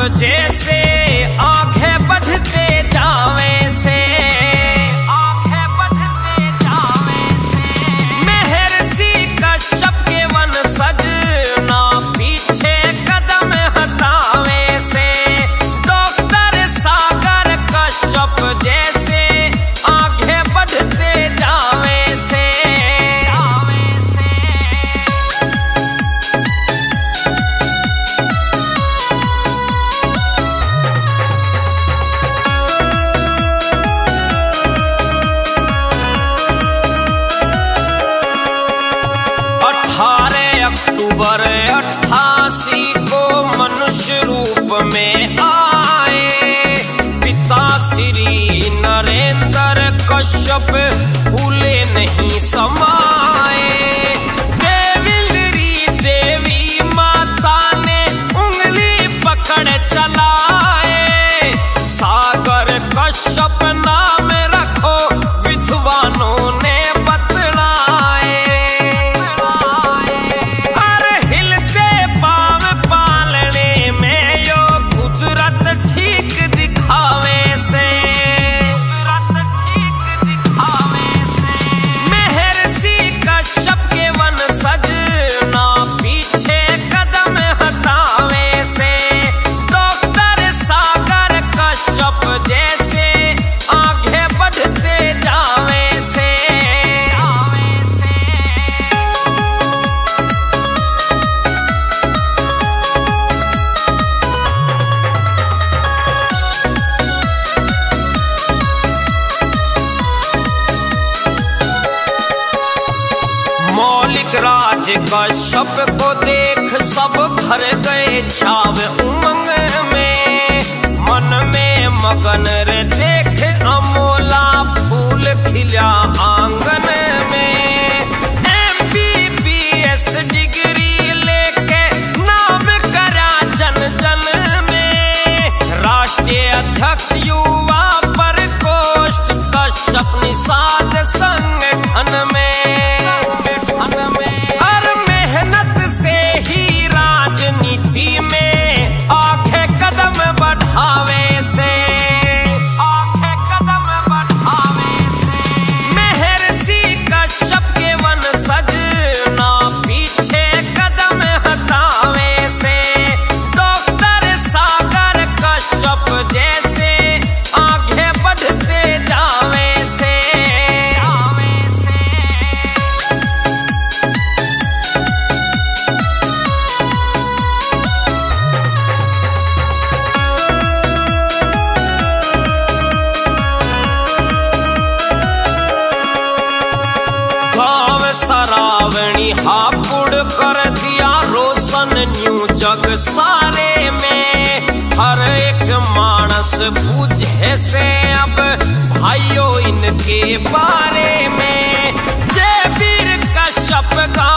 जैसे आगे बढ़ते जावे से, आगे बढ़ते जावे से। महर्षि कश्यप के वंशज ना पीछे कदम हटावे से। डॉक्टर सागर कश्यप जैसे आगे बढ़ते जावे से। अक्टूबर 88 को मनुष्य रूप में आए पिता श्री नरेंद्र कश्यप, भूले नहीं समाए। देविंद्री देवी माता ने उंगली पकड़ चलाए। सागर कश्यप नाम रखो विद्वानों ने राज कश्यप को देख सब भर गए छाव उमंग में। मन में मगन रे देख अमोला फूल खिला आंगन में। MBBS डिग्री लेके नाम करा जन जन में। राष्ट्रीय अध्यक्ष युवा प्रकोष्ठ कश्यप निषाद संगठन में। सरावणी हापुड़ कर दिया रोशन न्यू जग सारे में। हर एक मानस बूझे से अब भाइयों इनके बारे में। जय वीर कश्यप का